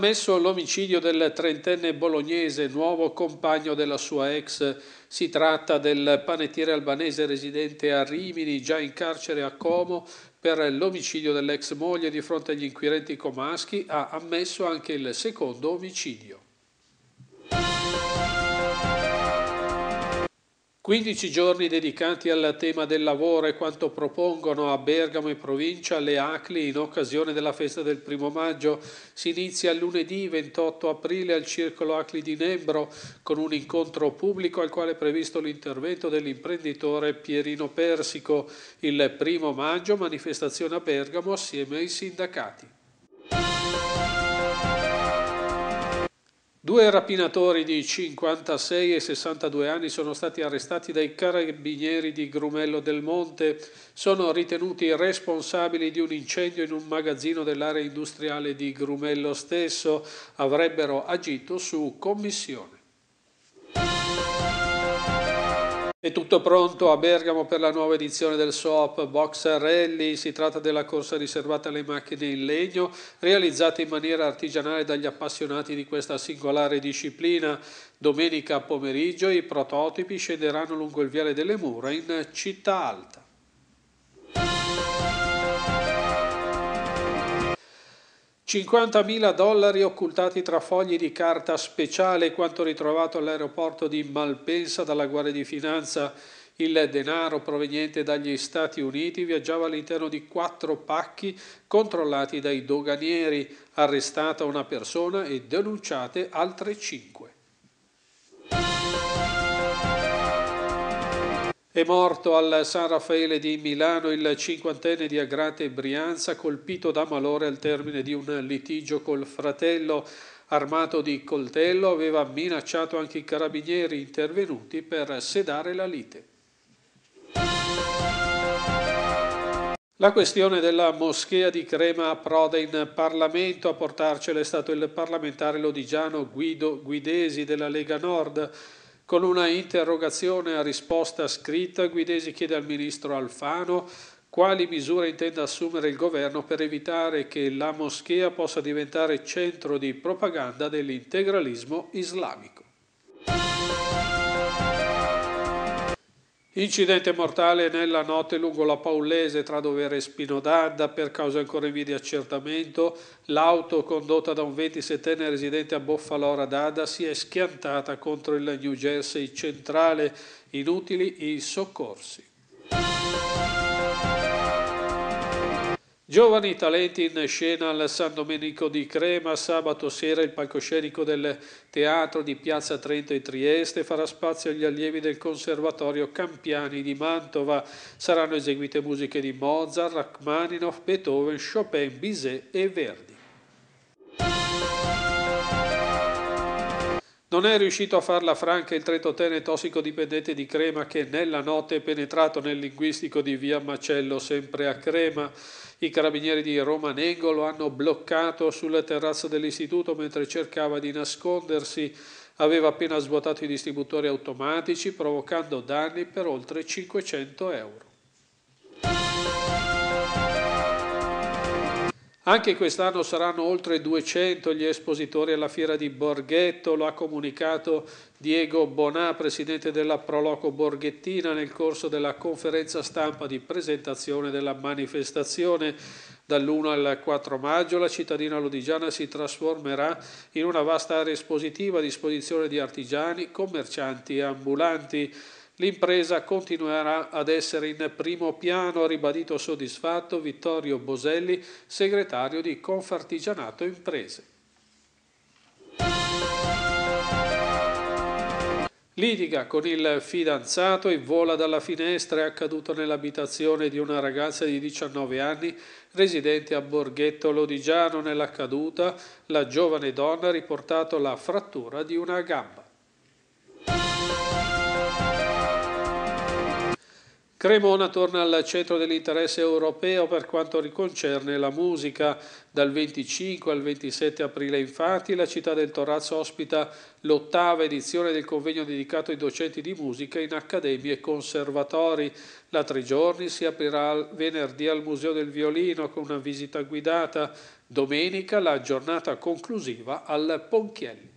ammesso l'omicidio del trentenne bolognese, nuovo compagno della sua ex. Si tratta del panettiere albanese residente a Rimini, già in carcere a Como per l'omicidio dell'ex moglie. Di fronte agli inquirenti comaschi ha ammesso anche il secondo omicidio. 15 giorni dedicati al tema del lavoro e quanto propongono a Bergamo e provincia le ACLI in occasione della festa del 1° maggio. Si inizia lunedì 28 aprile al Circolo ACLI di Nembro con un incontro pubblico al quale è previsto l'intervento dell'imprenditore Pierino Persico. Il 1° maggio manifestazione a Bergamo assieme ai sindacati. 2 rapinatori di 56 e 62 anni sono stati arrestati dai carabinieri di Grumello del Monte. Sono ritenuti responsabili di un incendio in un magazzino dell'area industriale di Grumello stesso. Avrebbero agito su commissione. È tutto pronto a Bergamo per la nuova edizione del Soap Box Rally. Si tratta della corsa riservata alle macchine in legno, realizzate in maniera artigianale dagli appassionati di questa singolare disciplina. Domenica pomeriggio i prototipi scenderanno lungo il Viale delle Mura in Città Alta. $50.000 occultati tra fogli di carta speciale, quanto ritrovato all'aeroporto di Malpensa dalla Guardia di Finanza. Il denaro proveniente dagli Stati Uniti viaggiava all'interno di 4 pacchi controllati dai doganieri. Arrestata una persona e denunciate altre 5. È morto al San Raffaele di Milano il 50enne di Agrate Brianza, colpito da malore al termine di un litigio col fratello. Armato di coltello, aveva minacciato anche i carabinieri intervenuti per sedare la lite. La questione della moschea di Crema approda in Parlamento. A portarcela è stato il parlamentare lodigiano Guido Guidesi della Lega Nord. Con una interrogazione a risposta scritta, Guidesi chiede al ministro Alfano quali misure intenda assumere il governo per evitare che la moschea possa diventare centro di propaganda dell'integralismo islamico. Incidente mortale nella notte lungo la Paullese tra Dovere e Spino d'Adda. Per cause ancora in via di accertamento, l'auto condotta da un 27enne residente a Boffalora d'Adda si è schiantata contro il New Jersey centrale. Inutili i soccorsi. Giovani talenti in scena al San Domenico di Crema. Sabato sera il palcoscenico del Teatro di Piazza Trento e Trieste farà spazio agli allievi del Conservatorio Campiani di Mantova. Saranno eseguite musiche di Mozart, Rachmaninoff, Beethoven, Chopin, Bizet e Verdi. Non è riuscito a farla franca il 38enne tossicodipendente di Crema che nella notte è penetrato nel linguistico di via Macello, sempre a Crema. I carabinieri di Romanengo lo hanno bloccato sulla terrazza dell'istituto mentre cercava di nascondersi. Aveva appena svuotato i distributori automatici, provocando danni per oltre 500 euro. Anche quest'anno saranno oltre 200 gli espositori alla fiera di Borghetto. Lo ha comunicato Diego Bonà, presidente della Proloco Borghettina, nel corso della conferenza stampa di presentazione della manifestazione. Dall'1 al 4 maggio la cittadina lodigiana si trasformerà in una vasta area espositiva a disposizione di artigiani, commercianti e ambulanti. L'impresa continuerà ad essere in primo piano, ha ribadito soddisfatto Vittorio Boselli, segretario di Confartigianato Imprese. Litiga con il fidanzato e vola dalla finestra. È accaduto nell'abitazione di una ragazza di 19 anni residente a Borghetto Lodigiano. Nella caduta la giovane donna ha riportato la frattura di una gamba. Cremona torna al centro dell'interesse europeo per quanto concerne la musica. Dal 25 al 27 aprile, infatti, la città del Torazzo ospita l'8ª edizione del convegno dedicato ai docenti di musica in accademie e conservatori. La 3 giorni si aprirà venerdì al Museo del Violino con una visita guidata. Domenica la giornata conclusiva al Ponchielli.